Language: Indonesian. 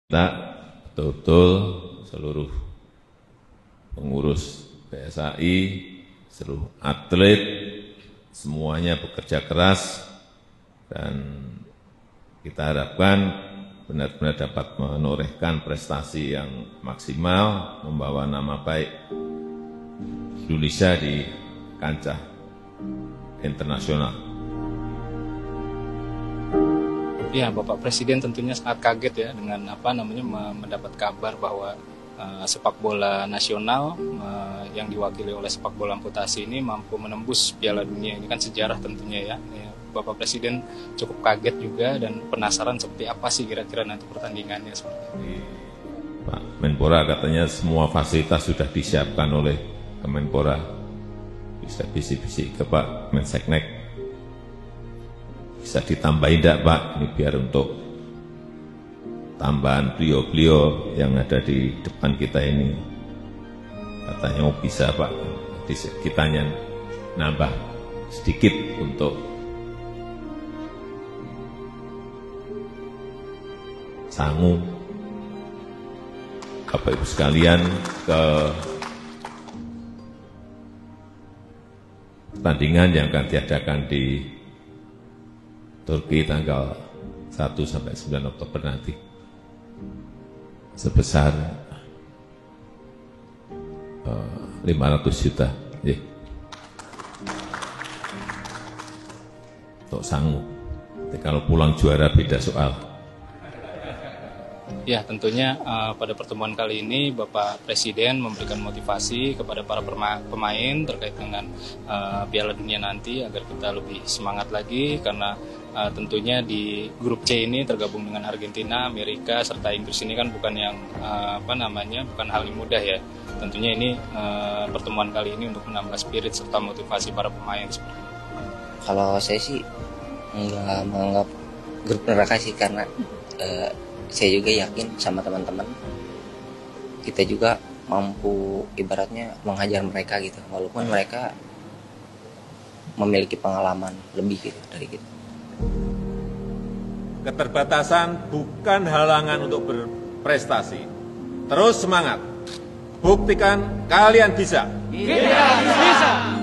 Kita betul-betul seluruh pengurus PSAI, seluruh atlet, semuanya bekerja keras dan kita harapkan benar-benar dapat menorehkan prestasi yang maksimal, membawa nama baik Indonesia di kancah internasional. Ya, Bapak Presiden tentunya sangat kaget ya dengan mendapat kabar bahwa sepak bola nasional yang diwakili oleh sepak bola amputasi ini mampu menembus Piala Dunia. Ini kan sejarah tentunya ya. Bapak Presiden cukup kaget juga dan penasaran seperti apa sih kira-kira nanti pertandingannya seperti ini. Pak Menpora katanya semua fasilitas sudah disiapkan oleh Kemenpora. Bisa bisik-bisik ke Pak Menseknek. Bisa ditambahin enggak Pak, ini biar untuk tambahan beliau-beliau yang ada di depan kita ini. Katanya bisa Pak, kitanya nambah sedikit untuk sangu. Bapak Ibu sekalian, ke pertandingan yang akan diadakan di Turki tanggal 1 sampai 9 Oktober nanti sebesar 500 juta untuk sangu. Jadi kalau pulang juara beda soal. Ya, tentunya pada pertemuan kali ini Bapak Presiden memberikan motivasi kepada para pemain terkait dengan Piala Dunia nanti agar kita lebih semangat lagi karena tentunya di grup C ini tergabung dengan Argentina, Amerika serta Inggris ini kan bukan yang bukan hal yang mudah ya. Tentunya ini pertemuan kali ini untuk menambah spirit serta motivasi para pemain seperti itu. Kalau saya sih nggak menganggap grup neraka sih karena saya juga yakin sama teman-teman kita juga mampu ibaratnya menghajar mereka gitu, walaupun mereka memiliki pengalaman lebih gitu dari kita. Keterbatasan bukan halangan untuk berprestasi. Terus semangat, buktikan kalian bisa. Kita bisa.